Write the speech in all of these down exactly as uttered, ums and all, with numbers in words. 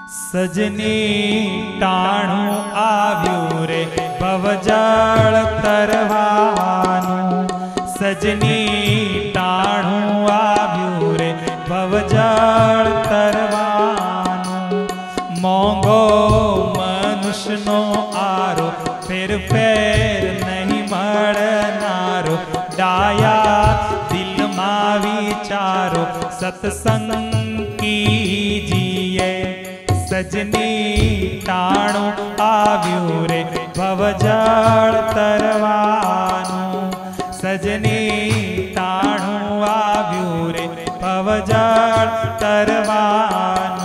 सजनी टाणु आव्यू रे भवजळ तरवानु। सजनी टाणु आव्यू रे भवजळ तरवानु। मोंगो मनुष्यनो आरो फेर फेर नहीं मळनारो। डाया दिल मा विचारो सत्संग कीजिए। सजनी टाणु आव्यू रे भवजळ तरवानु। सजनी टाणु आव्यू रे भवजळ तरवानु।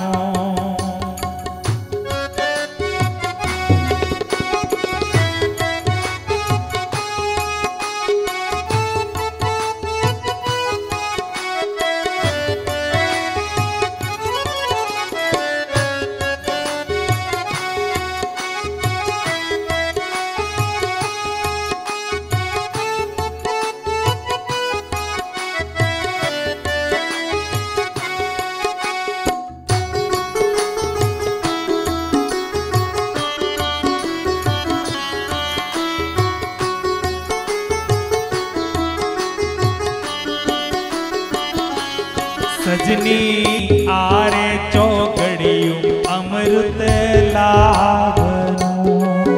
सजनी आरे चौकड़ियों अमृत लावनु।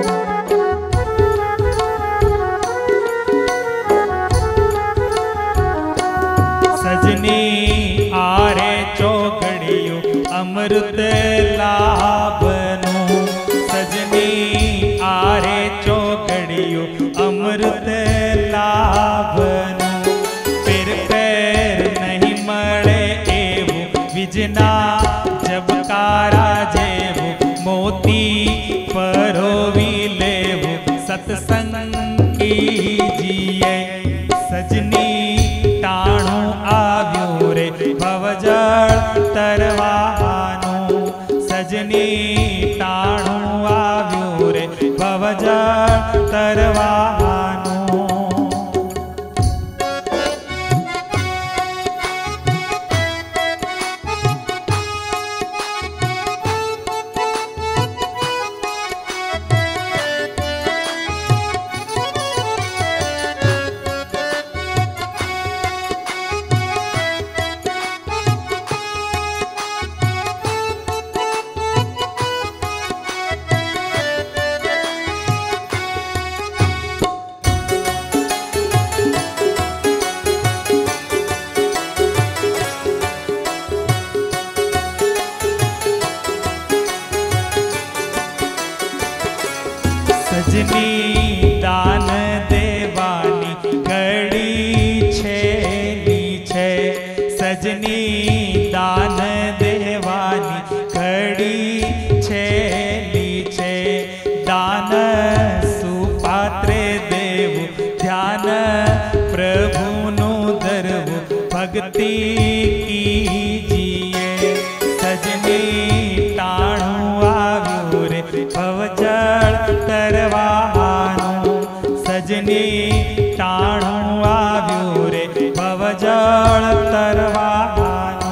सजनी आरे चौकड़ियों अमृत लावनु। सजनी आरे चौकड़ियों अमृत लावनु। विजना जब कारा जेवु मोती परोवी लेवु सत्संग कीजिए। सजनी टाणु आव्यू रे भवजळ तरवानु। सजनी टाणु आव्यू रे भवजळ तरवानु। सजनी दान देवानी कड़ी छेली छे। सजनी दान देवानी कड़ी छेली छे। दान सुपात्रे देवु ध्यान प्रभुनु धरवु भक्ति कीजिए। सजनी टाणु आव्यू रे भवजळ तरवानु। सजनी टाणु आव्यू रे भवजळ तरवानु।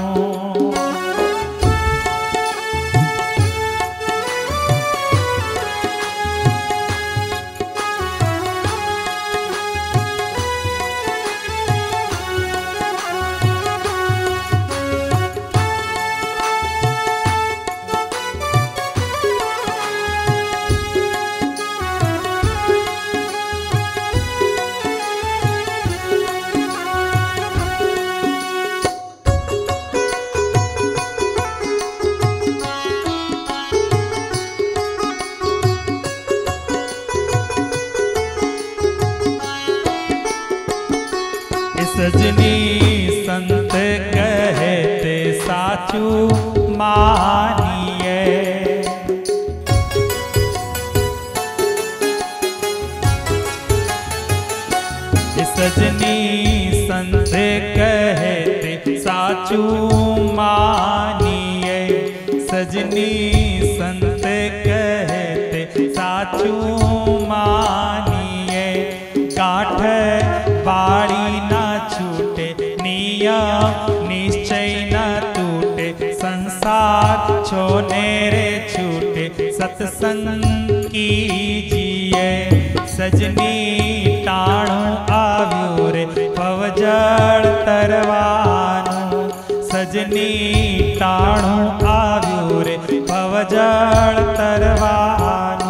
सजनी संत कहते साचू मानिए। सजनी संत कहते साचू मानिए। सजनी संत कहते साचू मानिए। गांठ बाड़ी ना छूटे नियम निश्चय न टूटे। संसार छोने रे छूटे सत्संग कीजिए। सजनी टाणो आव्यो रे पवजड़ तरवानो। सजनी टाणो आव्यो रे पवजड़ तरवानो।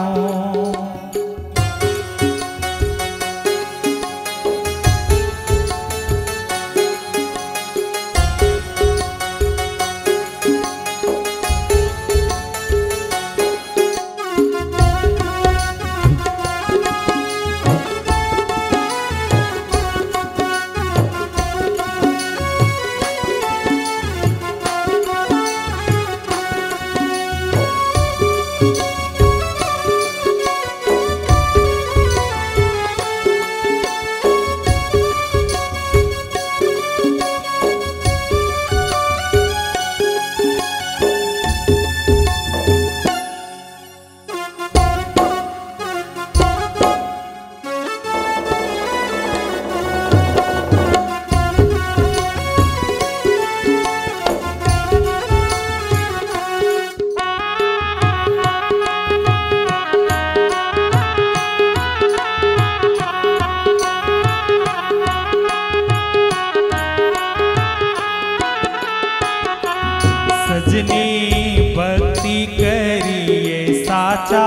सजनी भक्ति करिए साचा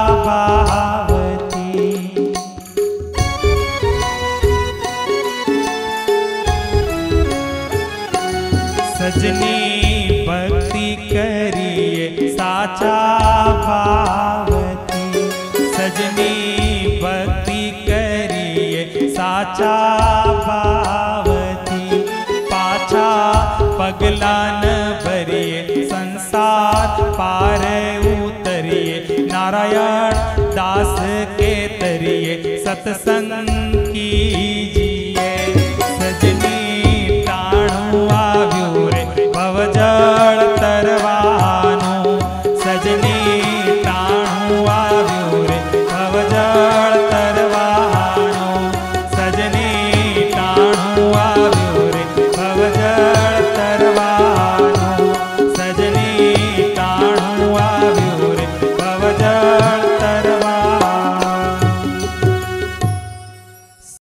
भावती। सजनी भक्ति करिए साचा भावती। सजनी भक्ति करिए साचा भावती। पाछा पगला न भरिए संसार पार उतरिए। नारायण दास के तरिए सत्संग की